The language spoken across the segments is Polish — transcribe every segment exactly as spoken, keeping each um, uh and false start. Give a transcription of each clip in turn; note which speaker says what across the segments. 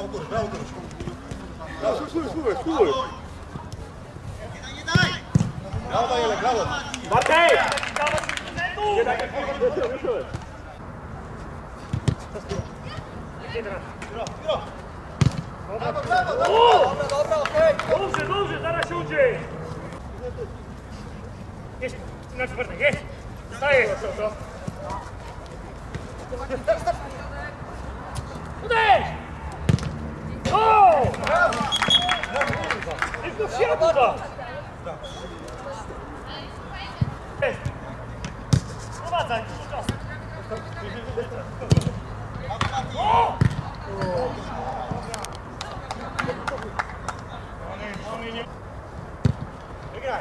Speaker 1: Brawo, Kuruś, brawo, Kuruś. Brawo, spróbuj, spróbuj, spróbuj. Brawo, Danielek, brawo.
Speaker 2: Bartek!
Speaker 1: Nie tak jak wyszedł. Brawo, brawo, dobra, dobra, okej.
Speaker 2: Dobrze, dobrze, zaraz się udzie! Jest, na czwartek, jest! Zostaje! Uderz! O! Tylko w siatku da! Jest! Prowadzaj, dużo czasu! O!
Speaker 1: Wygraj.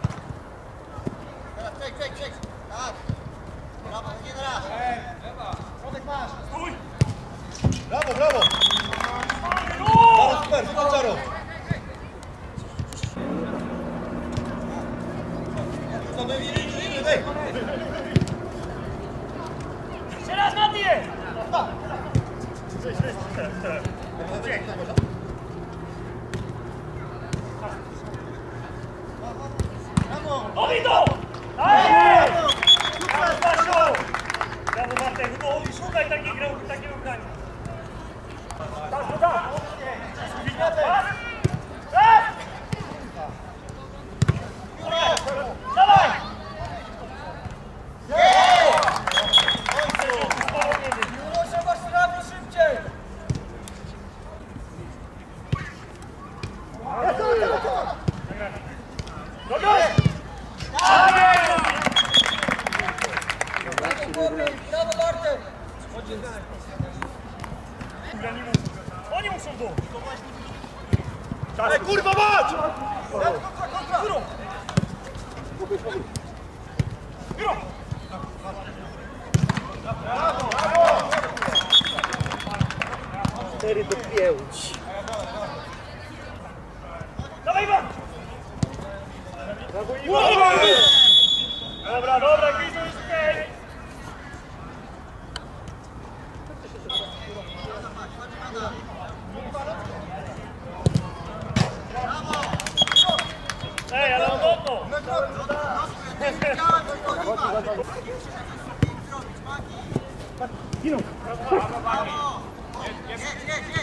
Speaker 3: Teraz czek, czek, czek. Tak. Brawo, nie na raz. Środek masz.
Speaker 2: Stój!
Speaker 1: Brawo, brawo.
Speaker 2: No!
Speaker 1: Super, super, Czaro.
Speaker 2: Jeszcze raz, Matię! Obi to! Dajesz! Brawo, Basiu! Brawo, Bartek! No, Obi, szukaj takiej gry, takiego grania. Tak, no tak! Tak! Dawaj!
Speaker 3: Proszę was robić szybciej.
Speaker 2: Dogaj!
Speaker 3: Brawo, Bartek.
Speaker 2: Oni muszą go!
Speaker 1: Ej, kurwa mać!
Speaker 2: Górą! Górą!
Speaker 4: cztery do pięć.
Speaker 2: Dawaj, Iwan!
Speaker 4: Brawo,
Speaker 2: Iwan! Dobra, dobra, Kizu, jest okej! Ej, ale on odno!
Speaker 4: Ginął.
Speaker 3: Jedź, jedź, jedź.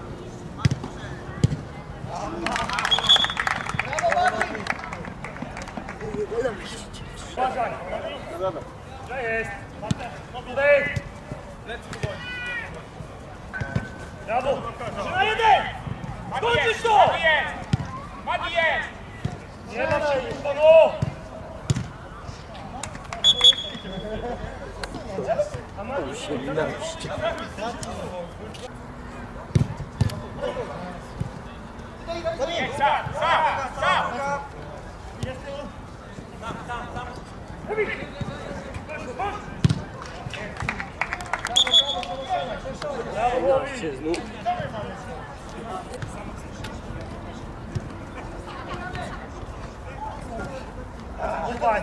Speaker 2: Uważaj! Że jest! No tutaj! Brawo! trzy na jeden! Skończysz to! Mati jest! Nie da się, jest to no! A Mati się
Speaker 4: osiemnaście.
Speaker 2: Sam, sam, sam! Tam, tam, tam! Brawo,
Speaker 4: się znów.
Speaker 2: Ufaj!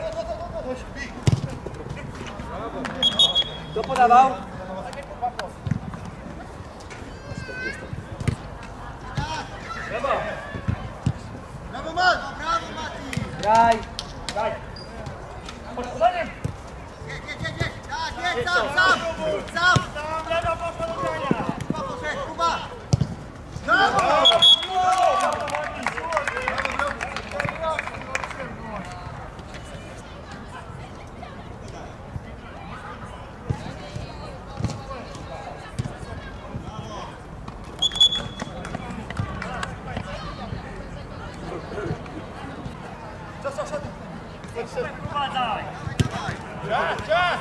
Speaker 4: Kto podawał?
Speaker 2: Brawo!
Speaker 3: Brawo, Mat. Brawo, Mati.
Speaker 4: Graj.
Speaker 2: Daj! Chodź podaniem!
Speaker 3: Jedź, jedź, jedź, jedź. Tak, jedź, sam, sam. Sam.
Speaker 2: Tam, lewa poszła do grania!
Speaker 3: Kuba poszedł, Kuba. Brawo.
Speaker 2: Prowadzaj!
Speaker 1: Czas, czas!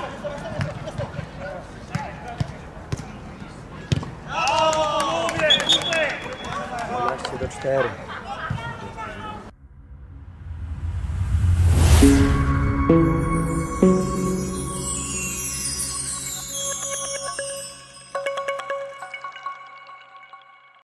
Speaker 2: Brawo, mówię, mówię!
Speaker 4: dwanaście do czterech.